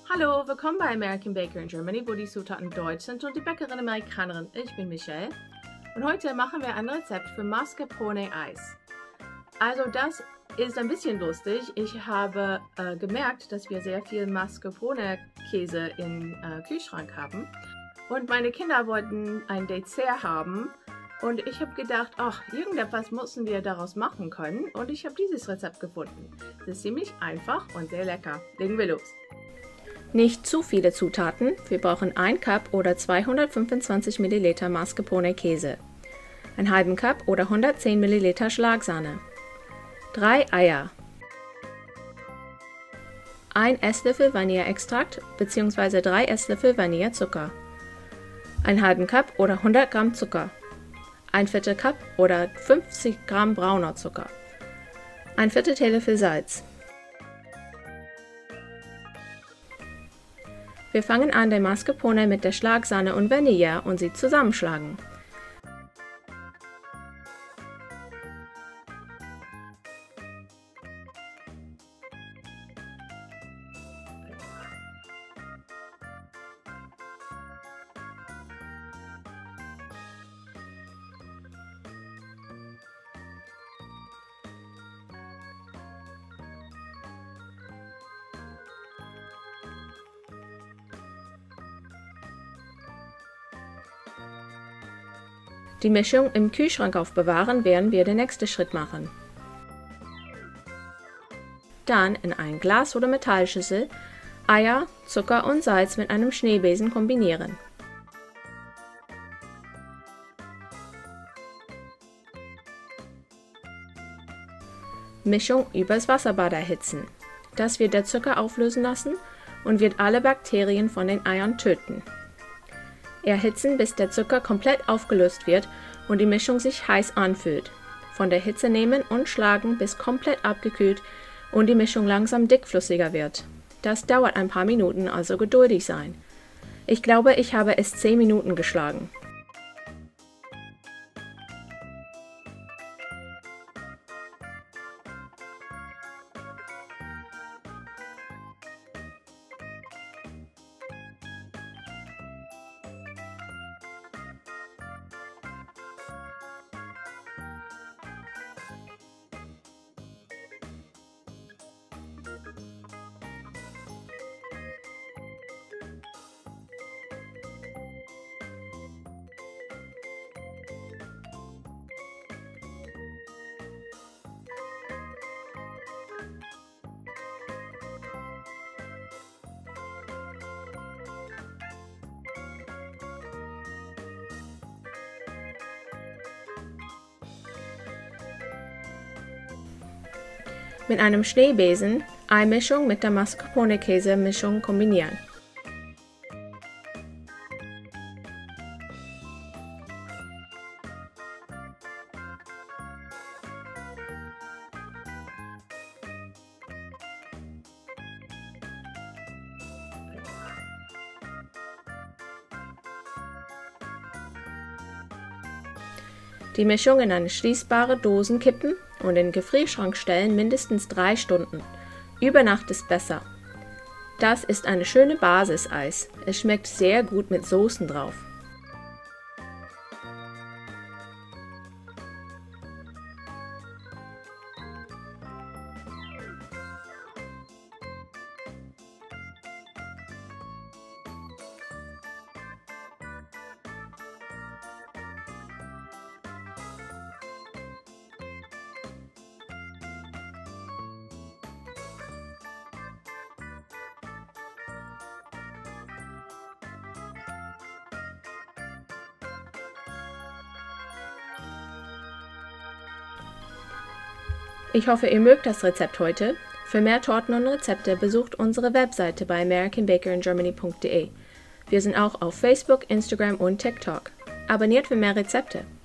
Hallo, willkommen bei American Baker in Germany, wo die Zutaten deutsch sind und die Bäckerin Amerikanerin. Ich bin Michelle und heute machen wir ein Rezept für Mascarpone-Eis. Also das ist ein bisschen lustig. Ich habe gemerkt, dass wir sehr viel Mascarpone-Käse im Kühlschrank haben und meine Kinder wollten ein Dessert haben und ich habe gedacht, ach, irgendetwas müssen wir daraus machen können und ich habe dieses Rezept gefunden. Es ist ziemlich einfach und sehr lecker. Legen wir los. Nicht zu viele Zutaten, wir brauchen 1 Cup oder 225 ml Mascarpone Käse, einen halben Cup oder 110 ml Schlagsahne, 3 Eier, 1 Esslöffel Vanilleextrakt bzw. 3 Esslöffel Vanillezucker, einen halben Cup oder 100 Gramm Zucker, ein Viertel Cup oder 50 Gramm brauner Zucker, ein Viertel Teelöffel Salz. Wir fangen an, den Mascarpone mit der Schlagsahne und Vanille und sie zusammenschlagen. Die Mischung im Kühlschrank aufbewahren, während wir den nächsten Schritt machen. Dann in ein Glas oder Metallschüssel Eier, Zucker und Salz mit einem Schneebesen kombinieren. Mischung übers Wasserbad erhitzen. Das wird der Zucker auflösen lassen und wird alle Bakterien von den Eiern töten. Erhitzen, bis der Zucker komplett aufgelöst wird und die Mischung sich heiß anfühlt. Von der Hitze nehmen und schlagen, bis komplett abgekühlt und die Mischung langsam dickflüssiger wird. Das dauert ein paar Minuten, also geduldig sein. Ich glaube, ich habe es 10 Minuten geschlagen. Mit einem Schneebesen Eimischung mit der Mascarpone-Käse-Mischung kombinieren. Die Mischung in eine schließbare Dosen kippen und in den Gefrierschrank stellen mindestens 3 Stunden. Über Nacht ist besser. Das ist eine schöne Basiseis. Es schmeckt sehr gut mit Soßen drauf. Ich hoffe, ihr mögt das Rezept heute. Für mehr Torten und Rezepte besucht unsere Webseite bei americanbakeringermany.de. Wir sind auch auf Facebook, Instagram und TikTok. Abonniert für mehr Rezepte.